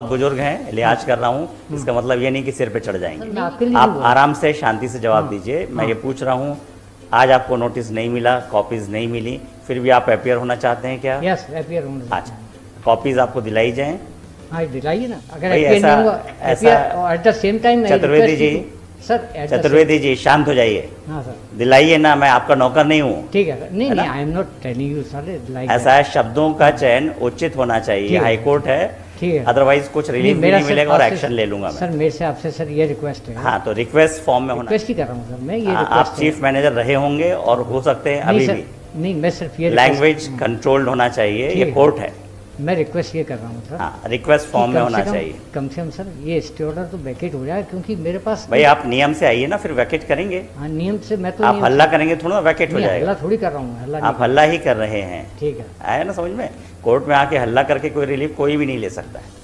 बुजुर्ग हैं, लिहाज कर रहा हूँ, इसका मतलब ये नहीं कि सिर पे चढ़ सर, मैं जाएंगे। आपके लिए आप नहीं आराम से शांति से जवाब हाँ, दीजिए। मैं हाँ। ये पूछ रहा हूँ, आज आपको नोटिस नहीं मिला, कॉपीज़ नहीं मिली, फिर भी आप अपियर होना चाहते हैं क्या? यस अपियर होना अच्छा, कॉपीज़ आपको दिलाई जाएं। हाँ दिलाइए ना। अगर भाई अपियर नहीं ऐसा- हुआ ऐसा- at the same time Chaturvedi ji, sir Chaturvedi ji शांत हो जाइए, हाँ सर दिलाइए ना, मैं आपका नौकर नहीं हूँ। ठीक है सर। नहीं है नहीं ना? I am not telling you sir like ऐसा है, शब्दों का चयन उचित होना ठीक चाहिए, है। हाई कोर्ट है, ठीक है। अदरवाइज कुछ रिलीफ भी मेरा नहीं सिर्फ मिलेगा और आपसे- एक्शन ले लूंगा सर मैं। मेरे से आपसे सर ये रिक्वेस्ट है। हाँ, तो रिक्वेस्ट फॉर्म में होना। रिक्वेस्ट ही कर रहा हूँ सर मैं, ये आप रिक्वेस्ट चीफ मैनेजर रहे होंगे और हो सकते हैं अभी नहीं भी। सर नहीं मैं सिर्फ ये लैंग्वेज कंट्रोल्ड होना चाहिए, ठीक ये है। कोर्ट है। मैं रिक्वेस्ट ये कर रहा हूँ सर हाँ, रिक्वेस्ट कि फॉर्म में कम होना से कम- चाहिए। कम से कम सर ये स्टे ऑर्डर तो वैकेट हो जाए, क्योंकि मेरे पास भाई आप नियम से आइए ना, फिर वैकेट करेंगे। हाँ नियम से मैं तो आप नियम हल्ला से- करेंगे थोड़ा वैकेट हो नहीं, जाएगा। हल्ला थोड़ी कर रहा हूँ, हल्ला आप नहीं। हल्ला ही कर रहे हैं, ठीक है आया ना समझ में? कोर्ट में आके हल्ला करके कोई रिलीफ कोई भी नहीं ले सकता है।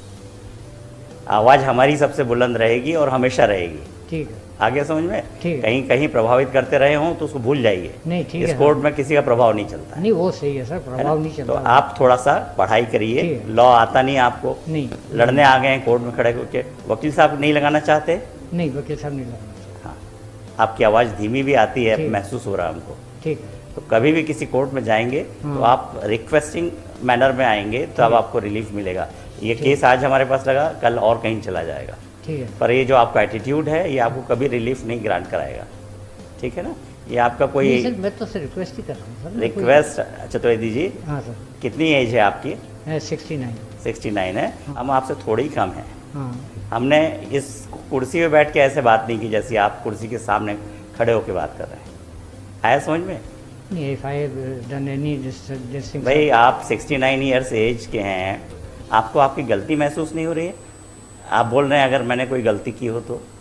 आवाज़ हमारी सबसे बुलंद रहेगी और हमेशा रहेगी। ठीक है आगे समझ में? ठीक है। कहीं कहीं प्रभावित करते रहे हों तो उसको भूल जाइए। नहीं ठीक इस है कोर्ट में किसी का प्रभाव नहीं चलता है। नहीं वो सही है सर, है ना? प्रभाव नहीं तो चलता। आप थोड़ा सा पढ़ाई करिए, ठीक है। लॉ आता नहीं है आपको, नहीं लड़ने आ गए हैं कोर्ट में खड़े होकर। वकील साहब नहीं लगाना चाहते? नहीं वकील साहब नहीं लगाना। हाँ, आपकी आवाज़ धीमी भी आती है, ठीक। महसूस हो रहा है हमको। ठीक है तो कभी भी किसी कोर्ट में जाएंगे तो हाँ। आप रिक्वेस्टिंग मैनर में आएंगे तो अब आपको रिलीफ मिलेगा। ये ठीक। केस आज हमारे पास लगा, कल और कहीं चला जाएगा, ठीक है पर ये जो आपका एटीट्यूड है ये आपको कभी रिलीफ नहीं ग्रांट कराएगा। ठीक है ना? ये आपका कोई नहीं सर मैं तो सर रिक्वेस्ट ही कर रहा हूँ सर। मैं कोई- रिक्वेस्ट। चतुर्वेदी जी, हाँ सर कितनी एज है आपकी? 69। 69 है। हम आपसे थोड़ी कम हैं। हाँ हमने इस कुर्सी पे बैठ के ऐसे बात नहीं की जैसी आप कुर्सी के सामने खड़े होकर बात कर रहे हैं। आया समझ में? नहीं if I done any this thing भाई आप 69 ईयर्स एज के हैं, आपको आपकी गलती महसूस नहीं हो रही है? आप बोल रहे हैं अगर मैंने कोई गलती की हो तो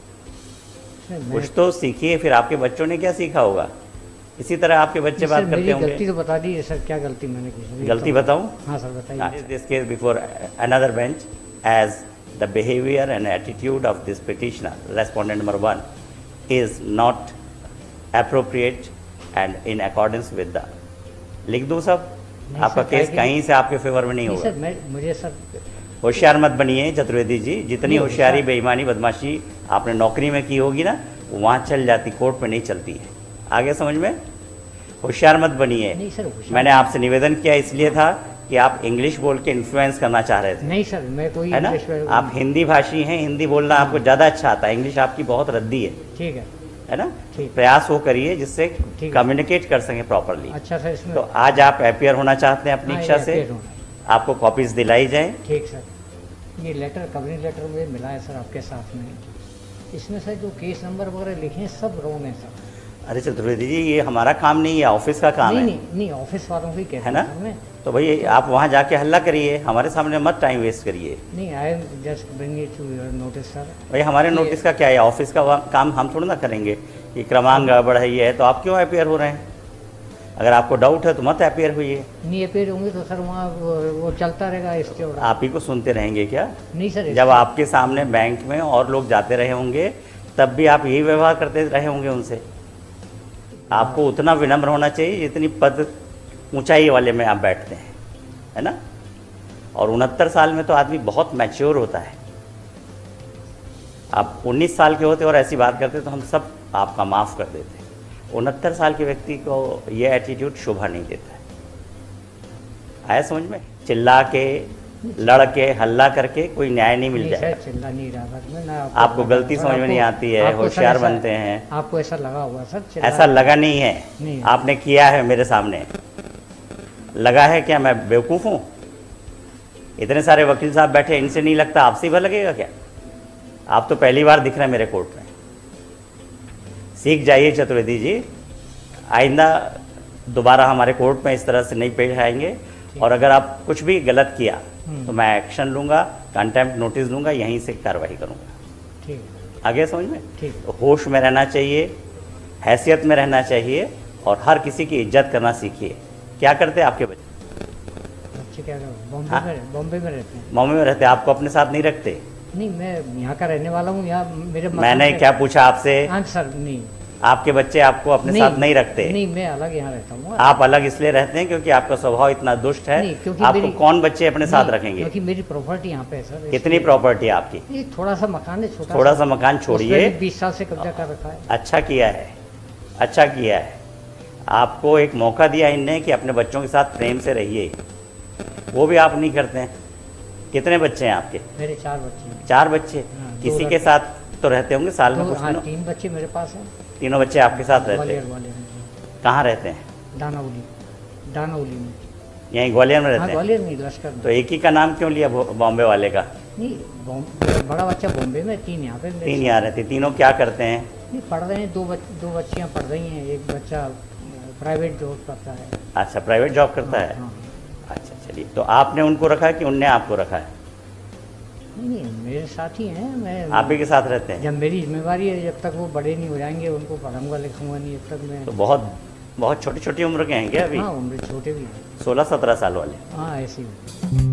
कुछ तो सीखिए। फिर आपके बच्चों ने क्या सीखा होगा? इसी तरह आपके बच्चे बात करते गलती होंगे। तो बता दीजिए सर, क्या गलती मैंने की सर? गलती बताऊं? हाँ सर बताइए। This case before another bench as the behavior and attitude of this petitioner, respondent number 1, is not appropriate and in accordance with the। लिख दूं सब? नहीं आपका सर, केस क्या कहीं से आपके फेवर में नहीं नहीं होगा। सर मैं मुझे सर होशियार मत बनिए चतुर्वेदी जी। जितनी नहीं, होशियारी, होशियार- बेईमानी, बदमाशी आपने नौकरी में की होगी ना, वहाँ चल जाती, कोर्ट में नहीं चलती है। आगे समझ में? होशियार मत बनिए। नहीं सर होशियार- मैंने आपसे निवेदन किया इसलिए था कि आप इंग्लिश बोल के इन्फ्लुएंस करना चाह रहे थे, नहीं सर मैं कोई है ना? इंग्लिश आप हिंदी भाषी हैं, हिंदी बोलना आपको ज़्यादा अच्छा आता है, इंग्लिश आपकी बहुत रद्दी है ठीक है ना? ठीक। प्रयास वो करिए जिससे ठीक। कम्युनिकेट कर सकें प्रॉपरली। अच्छा सर इसमें तो आज आप अपियर होना चाहते हैं अपनी हाँ, इच्छा ये से, appear होना। आपको कॉपीज दिलाई जाएं। ठीक सर। ये लेटर कवरिंग लेटर मुझे मिला है सर आपके साथ में, इसमें सर जो केस नंबर वगैरह लिखे हैं सब रॉन्ग है सर। अरे चतुर्वेदी जी, ये हमारा काम नहीं है, ऑफिस का काम नहीं है, नहीं नहीं ऑफिस वालों को ही कहते है ना? हैं सर मैं। तो भाई आप वहाँ जाके हल्ला करिए, हमारे सामने मत टाइम वेस्ट करिए। नहीं I am just bring it to your notice sir. भाई हमारे नोटिस का क्या है? ऑफिस का काम हम थोड़ा ना करेंगे कि क्रमांक गड़बड़ है, ये है, तो आप क्यों अपियर हो रहे हैं? अगर आपको डाउट है तो मत अपियर हुई। नहीं अपेयर होंगे तो सर वहाँ वो चलता रहेगा इसके ऑर्डर। आप ही को सुनते रहेंगे क्या? नहीं सर जब आपके सामने बैंक में और लोग जाते रहे होंगे तब भी आप यही व्यवहार करते रहे होंगे उनसे। आपको उतना विनम्र होना चाहिए जितनी पद ऊंचाई वाले में आप बैठते हैं, है ना? और 69 साल में तो आदमी बहुत मैच्योर होता है। आप 19 साल के होते और ऐसी बात करते तो हम सब आपका माफ़ कर देते। 69 साल के व्यक्ति को ये एटीट्यूड शोभा नहीं देता है। आया समझ में? चिल्ला के, लड़ के, हल्ला करके कोई न्याय नहीं मिल नहीं जाएगा। सर चिल्ला नहीं रहा सर मैं ना आपको गलती समझ में नहीं आती है, आपको सर होशियार ऐसा- बनते हैं। आपको ऐसा लगा हुआ सर चिल्ला- ऐसा लगा नहीं है, नहीं। आपने किया है मेरे सामने। लगा है क्या मैं बेवकूफ़ हूँ? इतने सारे वकील साहब बैठे, इनसे नहीं लगता, आपसे ही भर लगेगा क्या? आप तो पहली बार दिख रहे हैं मेरे कोर्ट में। सीख जाइए चतुर्वेदी जी, आइंदा दोबारा हमारे कोर्ट में इस तरह से नहीं पेश आएंगे। और अगर आप कुछ भी गलत किया तो मैं एक्शन लूँगा, कंटेम्प्ट नोटिस दूंगा, यहीं से कार्रवाई करूँगा। ठीक है आगे समझ में? ठीक। तो होश में रहना चाहिए, हैसियत में रहना चाहिए और हर किसी की इज्जत करना सीखिए। क्या करते हैं आपके बच्चे? बच्चे क्या कर बॉम्बे हाँ? में बॉम्बे में रहते हैं। मम्मी में रहते हैं, आपको अपने साथ नहीं रखते? नहीं मैं यहाँ का रहने वाला हूँ, यहाँ मेरे मकान मैंने पे- क्या पूछा आपसे? हाँ सर नहीं आपके बच्चे आपको अपने साथ नहीं रखते? नहीं, मैं अलग यहाँ रहता हूँ। आप अलग इसलिए रहते हैं क्योंकि आपका स्वभाव इतना दुष्ट है? नहीं, क्योंकि आपको कौन बच्चे अपने साथ रखेंगे? क्योंकि मेरी प्रॉपर्टी यहाँ पे है सर। कितनी प्रॉपर्टी है आपकी? ये थोड़ा सा मकान है, छोटा थोड़ा सा मकान छोड़िए। 20 साल से कब्जा कर रखा है। अच्छा किया है, अच्छा किया है। आपको एक मौका दिया इनने कि अपने बच्चों के साथ प्रेम से रहिए, वो भी आप नहीं करते हैं। कितने बच्चे हैं आपके? मेरे 4 बच्चे हैं। 4 बच्चे? हाँ, किसी के साथ तो रहते होंगे साल में कुछ दिनों? 3 बच्चे मेरे पास हैं। तीनों बच्चे आपके साथ रहते ग्वालियर हैं? वाले में। कहाँ रहते हैं? दानाउली में। यहीं ग्वालियर में रहते हाँ, हैं? ग्वालियर में, लश्कर में। तो एक ही का नाम क्यों लिया बॉम्बे वाले का? नहीं, बड़ा बच्चा बॉम्बे में, 3 यहाँ पे। 3 यहाँ रहते। तीनों क्या करते हैं? नहीं, पढ़ रहे हैं। 2 बच्चियाँ पढ़ रही हैं। एक बच्चा प्राइवेट जॉब करता है। अच्छा, प्राइवेट जॉब करता है। हाँ। अच्छा, चलिए। तो आपने उनको रखा है कि उनने आपको रखा है? नहीं, मेरे साथ ही हैं। मैं आप ही के साथ रहते हैं? जब मेरी जिम्मेवारी है, जब तक वो बड़े नहीं हो जाएंगे उनको पढ़ाऊंगा लिखाऊंगा नहीं, जब तक मैं। तो बहुत छोटी छोटी उम्र के हैं क्या अभी? हाँ, उम्र छोटे भी हैं। 16-17 साल वाले? हाँ, ऐसे ही।